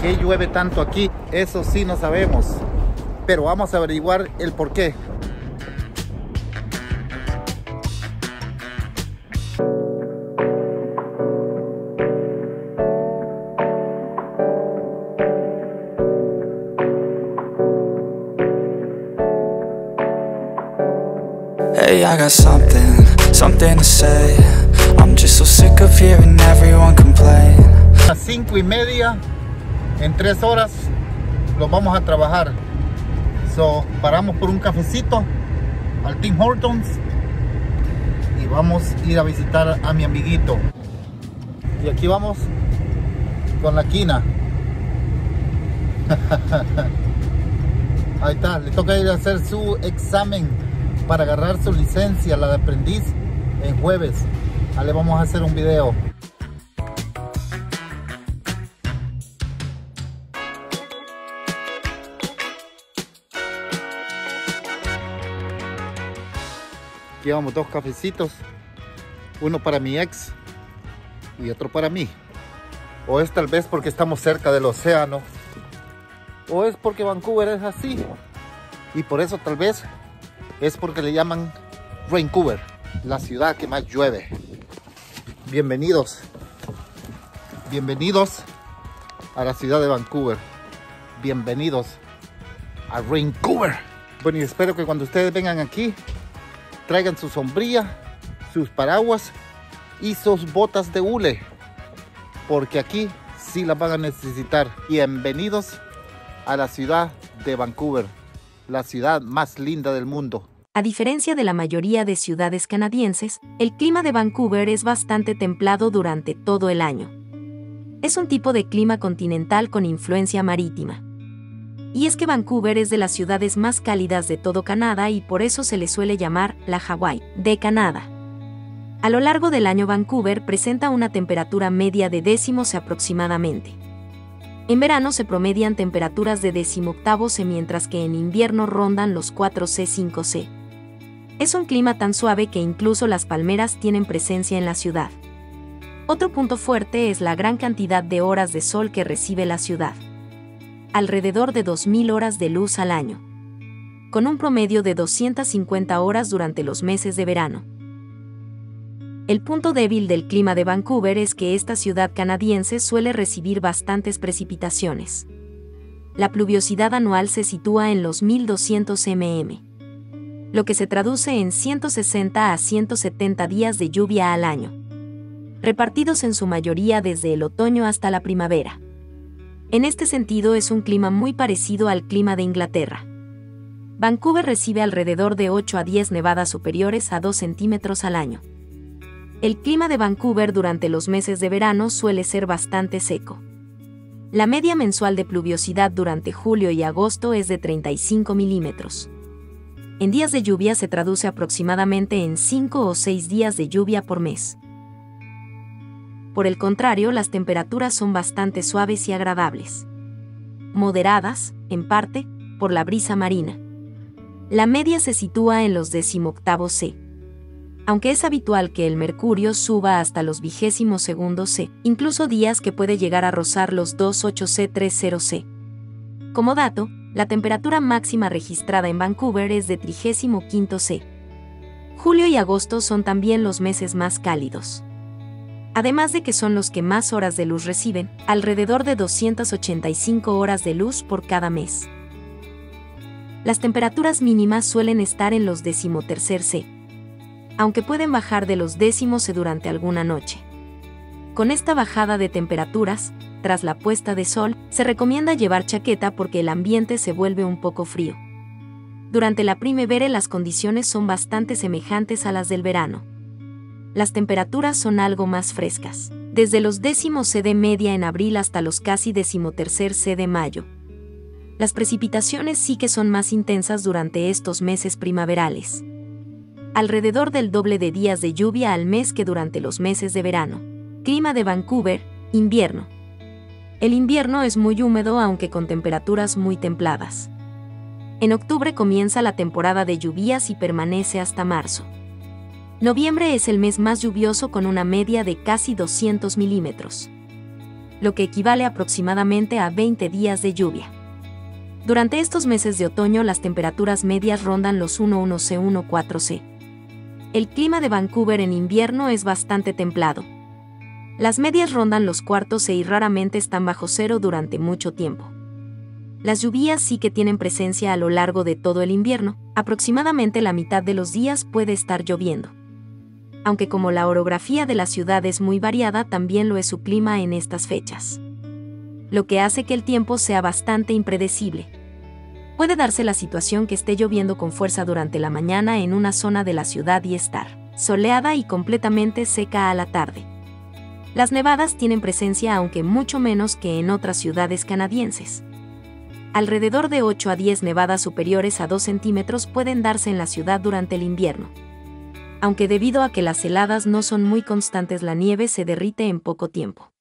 qué llueve tanto aquí? Eso sí no sabemos, pero vamos a averiguar el por qué. Hey, I got something to say. I'm just so sick of hearing everyone complain. A las 5:30, en 3 horas, los vamos a trabajar. So, paramos por un cafecito al Tim Hortons y vamos a ir a visitar a mi amiguito. Y aquí vamos con la quina. Ahí está, le toca ir a hacer su examen para agarrar su licencia, la de aprendiz, en jueves. Ahí le vamos a hacer un video. Aquí llevamos 2 cafecitos, uno para mi ex y otro para mí. O es tal vez porque estamos cerca del océano, o es porque Vancouver es así, y por eso tal vez es porque le llaman Vancouver, la ciudad que más llueve. Bienvenidos a la ciudad de Vancouver. Bienvenidos a Vancouver. Bueno, y espero que cuando ustedes vengan aquí traigan su sombrilla, sus paraguas y sus botas de hule, porque aquí sí las van a necesitar. Bienvenidos a la ciudad de Vancouver, la ciudad más linda del mundo. A diferencia de la mayoría de ciudades canadienses, el clima de Vancouver es bastante templado durante todo el año. Es un tipo de clima continental con influencia marítima. Y es que Vancouver es de las ciudades más cálidas de todo Canadá y por eso se le suele llamar la Hawái de Canadá. A lo largo del año Vancouver presenta una temperatura media de décimos aproximadamente. En verano se promedian temperaturas de 18°C, mientras que en invierno rondan los 4°C-5°C. Es un clima tan suave que incluso las palmeras tienen presencia en la ciudad. Otro punto fuerte es la gran cantidad de horas de sol que recibe la ciudad. Alrededor de 2.000 horas de luz al año, con un promedio de 250 horas durante los meses de verano. El punto débil del clima de Vancouver es que esta ciudad canadiense suele recibir bastantes precipitaciones. La pluviosidad anual se sitúa en los 1.200 mm, lo que se traduce en 160 a 170 días de lluvia al año, repartidos en su mayoría desde el otoño hasta la primavera. En este sentido es un clima muy parecido al clima de Inglaterra. Vancouver recibe alrededor de 8 a 10 nevadas superiores a 2 centímetros al año. El clima de Vancouver durante los meses de verano suele ser bastante seco. La media mensual de pluviosidad durante julio y agosto es de 35 milímetros. En días de lluvia se traduce aproximadamente en 5 o 6 días de lluvia por mes. Por el contrario, las temperaturas son bastante suaves y agradables. Moderadas, en parte, por la brisa marina. La media se sitúa en los 18°C. Aunque es habitual que el mercurio suba hasta los 22°C, incluso días que puede llegar a rozar los 28°C-30°C. Como dato, la temperatura máxima registrada en Vancouver es de 35°C. Julio y agosto son también los meses más cálidos. Además de que son los que más horas de luz reciben, alrededor de 285 horas de luz por cada mes. Las temperaturas mínimas suelen estar en los 13°C, aunque pueden bajar de los 10°C durante alguna noche. Con esta bajada de temperaturas, tras la puesta de sol, se recomienda llevar chaqueta porque el ambiente se vuelve un poco frío. Durante la primavera las condiciones son bastante semejantes a las del verano. Las temperaturas son algo más frescas, desde los 10°C de media en abril hasta los casi 13°C de mayo. Las precipitaciones sí que son más intensas durante estos meses primaverales. Alrededor del doble de días de lluvia al mes que durante los meses de verano. Clima de Vancouver, invierno. El invierno es muy húmedo aunque con temperaturas muy templadas. En octubre comienza la temporada de lluvias y permanece hasta marzo. Noviembre es el mes más lluvioso con una media de casi 200 milímetros. lo que equivale aproximadamente a 20 días de lluvia. Durante estos meses de otoño las temperaturas medias rondan los 11C-14C. El clima de Vancouver en invierno es bastante templado. Las medias rondan los cuartos C y raramente están bajo cero durante mucho tiempo. Las lluvias sí que tienen presencia a lo largo de todo el invierno, aproximadamente la mitad de los días puede estar lloviendo. Aunque como la orografía de la ciudad es muy variada, también lo es su clima en estas fechas, lo que hace que el tiempo sea bastante impredecible. Puede darse la situación que esté lloviendo con fuerza durante la mañana en una zona de la ciudad y estar soleada y completamente seca a la tarde. Las nevadas tienen presencia, aunque mucho menos que en otras ciudades canadienses. Alrededor de 8 a 10 nevadas superiores a 2 centímetros pueden darse en la ciudad durante el invierno. Aunque debido a que las heladas no son muy constantes, la nieve se derrite en poco tiempo.